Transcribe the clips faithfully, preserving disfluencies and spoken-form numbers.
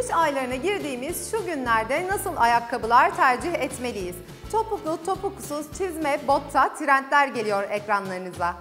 Kış aylarına girdiğimiz şu günlerde nasıl ayakkabılar tercih etmeliyiz? Topuklu, topuksuz, çizme, botta trendler geliyor ekranlarınıza.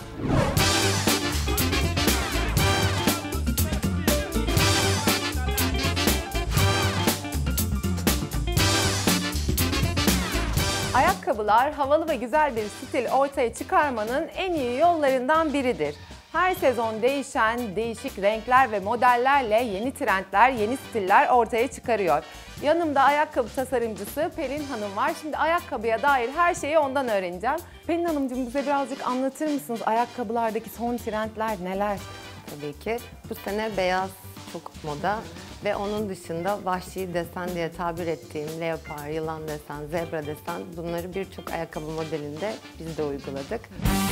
Ayakkabılar havalı ve güzel bir stil ortaya çıkarmanın en iyi yollarından biridir. Her sezon değişen, değişik renkler ve modellerle yeni trendler, yeni stiller ortaya çıkarıyor. Yanımda ayakkabı tasarımcısı Pelin Hanım var. Şimdi ayakkabıya dair her şeyi ondan öğreneceğim. Pelin Hanımcığım, bize birazcık anlatır mısınız? Ayakkabılardaki son trendler neler? Tabii ki. Bu sene beyaz çok moda ve onun dışında vahşi desen diye tabir ettiğim leopar, yılan desen, zebra desen, bunları birçok ayakkabı modelinde biz de uyguladık.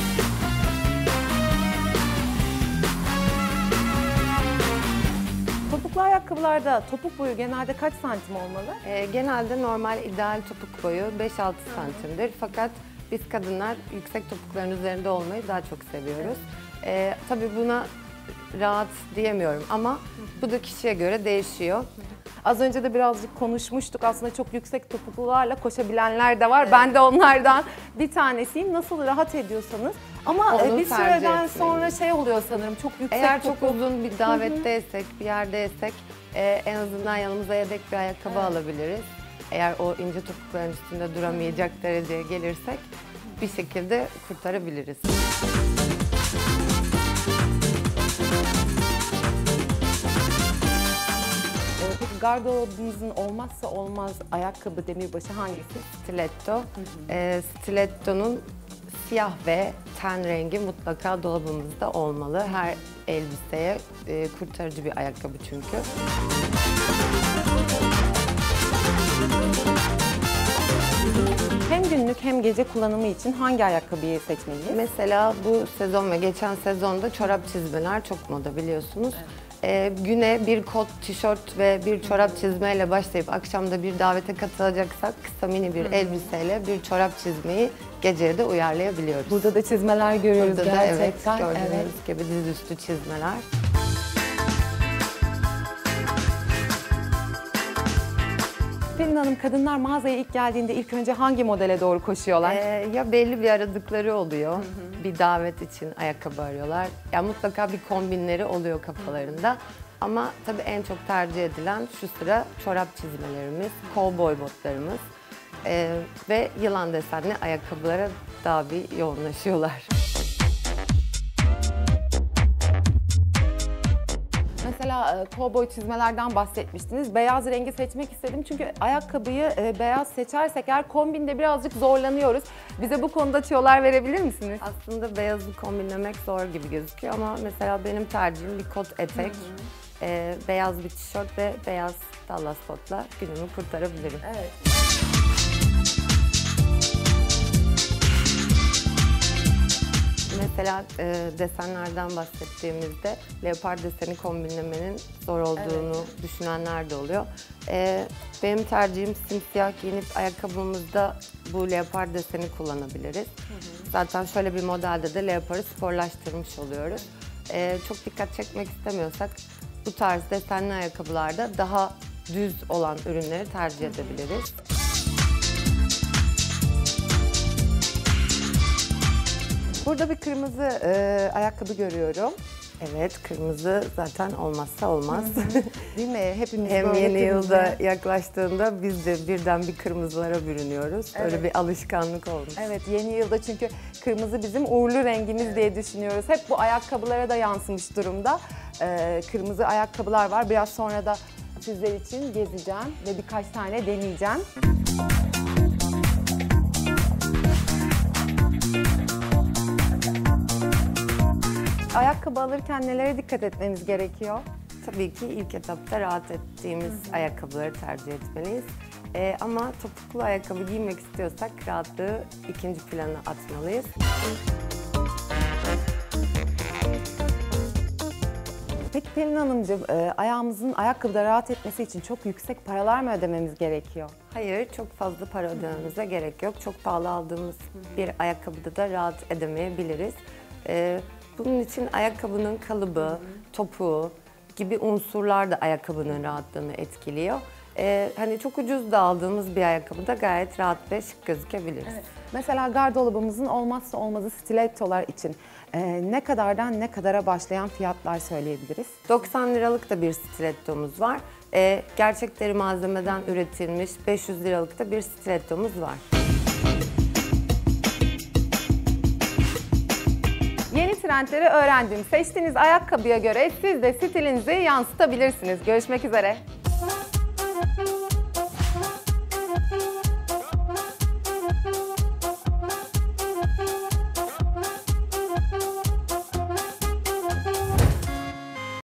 Topuklu ayakkabılarda topuk boyu genelde kaç santim olmalı? E, genelde normal ideal topuk boyu beş altı santimdir. Fakat biz kadınlar yüksek topukların üzerinde olmayı daha çok seviyoruz. E, tabii buna rahat diyemiyorum ama bu da kişiye göre değişiyor. Az önce de birazcık konuşmuştuk. Aslında çok yüksek topuklularla koşabilenler de var. Evet. Ben de onlardan bir tanesiyim. Nasıl rahat ediyorsanız. Ama Onu bir süreden sonra şey oluyor sanırım. Çok yüksek Eğer topuk. çok uzun bir davetteysek, bir yerdeysek e, en azından yanımıza yedek bir ayakkabı evet. alabiliriz. Eğer o ince topukların üstünde duramayacak dereceye gelirsek bir şekilde kurtarabiliriz. Gardırobunuzun olmazsa olmaz ayakkabı demirbaşı hangisi? Stiletto. Hı hı. E, stiletto'nun siyah ve ten rengi mutlaka dolabımızda olmalı. Her elbiseye e, kurtarıcı bir ayakkabı çünkü. Hem günlük hem gece kullanımı için hangi ayakkabıyı seçmeliyiz? Mesela bu sezon ve geçen sezonda çorap çizmeler çok moda, biliyorsunuz. Evet. Ee, güne bir kot, tişört ve bir çorap çizmeyle başlayıp akşamda bir davete katılacaksak kısa mini bir hmm. elbiseyle bir çorap çizmeyi geceye de uyarlayabiliyoruz. Burada da çizmeler görüyoruz. Burada gerçekten. Da, evet, gördüğünüz evet. gibi dizüstü çizmeler. Pelin Hanım, kadınlar mağazaya ilk geldiğinde ilk önce hangi modele doğru koşuyorlar? Ee, ya belli bir aradıkları oluyor. Hı hı. Bir davet için ayakkabı arıyorlar. Ya mutlaka bir kombinleri oluyor kafalarında. Hı. Ama tabii en çok tercih edilen şu sıra çorap çizmelerimiz, kovboy botlarımız ee, ve yılan desenli ayakkabılara daha bir yoğunlaşıyorlar. Mesela kovboy çizmelerden bahsetmiştiniz. Beyaz rengi seçmek istedim çünkü ayakkabıyı e, beyaz seçersek eğer kombinde birazcık zorlanıyoruz. Bize bu konuda tüyolar verebilir misiniz? Aslında beyazı kombinlemek zor gibi gözüküyor ama mesela benim tercihim bir kot etek, hı hı. E, beyaz bir tişört ve beyaz Dallas botla günümü kurtarabilirim. Evet. Mesela e, desenlerden bahsettiğimizde leopar deseni kombinlemenin zor olduğunu evet. düşünenler de oluyor. E, benim tercihim simsiyah giyinip ayakkabımızda bu leopar deseni kullanabiliriz. Hı hı. Zaten şöyle bir modelde de leoparı sporlaştırmış oluyoruz. E, çok dikkat çekmek istemiyorsak bu tarz desenli ayakkabılarda daha düz olan ürünleri tercih edebiliriz. Burada bir kırmızı e, ayakkabı görüyorum. Evet, kırmızı zaten olmazsa olmaz. Değil mi? Hepimiz Hem böyle yeni kırmızı. yılda yaklaştığında biz de birden bir kırmızılara bürünüyoruz. Evet. Öyle bir alışkanlık olmuş. Evet, yeni yılda çünkü kırmızı bizim uğurlu rengimiz evet. diye düşünüyoruz. Hep bu ayakkabılara da yansımış durumda. Ee, kırmızı ayakkabılar var. Biraz sonra da sizler için gezeceğim ve birkaç tane deneyeceğim. Ayakkabı alırken nelere dikkat etmemiz gerekiyor? Tabii ki ilk etapta rahat ettiğimiz hı hı. ayakkabıları tercih etmeliyiz. Ee, ama topuklu ayakkabı giymek istiyorsak rahatlığı ikinci plana atmalıyız. Peki Pelin Hanımcığım, e, ayağımızın ayakkabıda rahat etmesi için çok yüksek paralar mı ödememiz gerekiyor? Hayır, çok fazla para ödememize gerek yok. Çok pahalı aldığımız hı hı. bir ayakkabıda da rahat edemeyebiliriz. Ee, Bunun için ayakkabının kalıbı, hı hı. topuğu, gibi unsurlar da ayakkabının rahatlığını etkiliyor. Ee, hani çok ucuz da aldığımız bir ayakkabıda gayet rahat ve şık gözükebiliriz. Evet. Mesela gardırobumuzun olmazsa olmazı stilettolar için e, ne kadardan ne kadara başlayan fiyatlar söyleyebiliriz? doksan liralık da bir stilettomuz var. Ee, gerçek deri malzemeden üretilmiş beş yüz liralık da bir stilettomuz var. Yeni trendleri öğrendim. Seçtiğiniz ayakkabıya göre siz de stilinizi yansıtabilirsiniz. Görüşmek üzere.